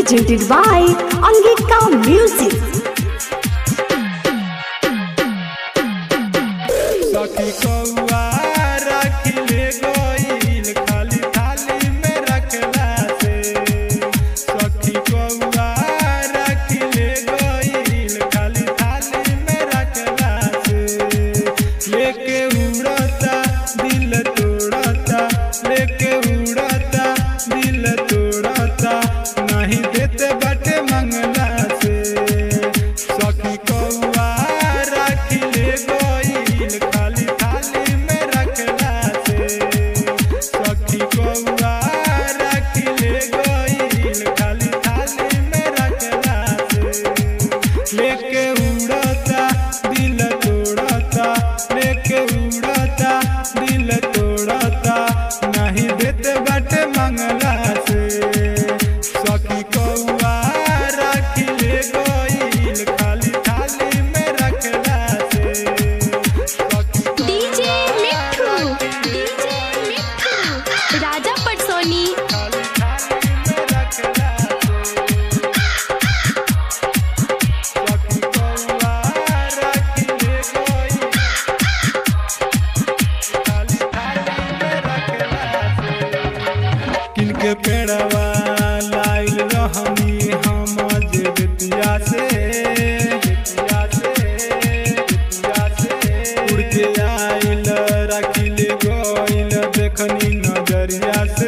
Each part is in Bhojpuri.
presented by Angika Music. सखी कौआ राखी ले गइल खाली थाली में रखला से। सखी कौआ राखी ले गइल खाली थाली में रखला से। लेके उड़ता दिल तोड़ता, लेके उड़ता दिल तोड़ता, नहीं देते बाटे मंगला से। सखी कौआ राखी ले गइल खाली थाली में रखला से। सखी कौआ राखी ले गइल खाली थाली में रखला से। लेके उड़ता दिल तोड़ता, लेके उड़ता दिल तोड़ता, नहीं देते बाटे मंगला से। सखी कौआ राखी ले गइल खाली थाली में रखला से। DJ मिठू, राजा पटसोनी। खाली थाली में रखला से। सखी कौआ राखी ले गइल खाली थाली में रखला से। किनके पेड़वा लाइल रहनी हम जे बेतिया से, बेतिया से उड़ के आइल राखी ले गइल देखनी नजरिया से,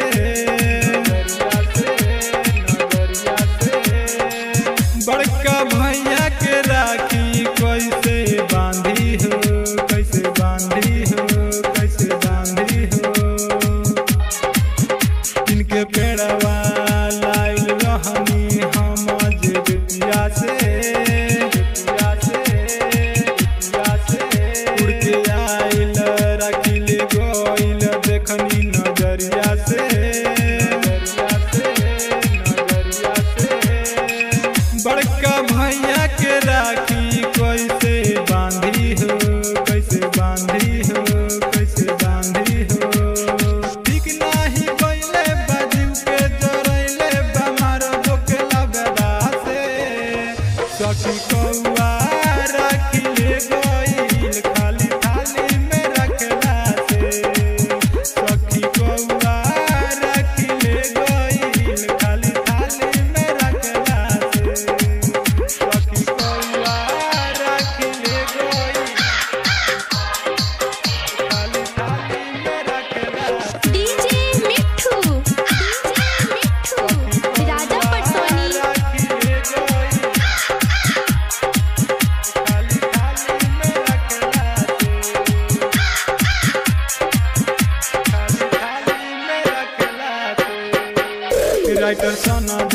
नजरिया से। बड़का भैया के राखी कैसे बांधी हो, कैसे बांधी हो, कैसे बांधी हो। इनके पेड़वा लाइल रहनी हम जे बेतिया से, बेतिया से उड़ के आइल राखी ले गइल देखनी नजरिया से, नजरिया से। बड़का भैया के राखी कैसे बांधी हो, कैसे बांधी हो, कैसे बांधी हो। ठीक नाही कइले बाजू के जरइले बमार बोकेला बेदा से। सखी कौआ राखी ले गइल खाली थाली में रखला से। सखी कौआ राखी ले गइल खाली थाली में रखला से। सखी कौआ राखी ले गइल खाली थाली में रखला से। DJ मिठू, राजा पटसोनी। राखी ले गइल खाली थाली में रखला से। खाली थाली में रखला से। राइटर सनद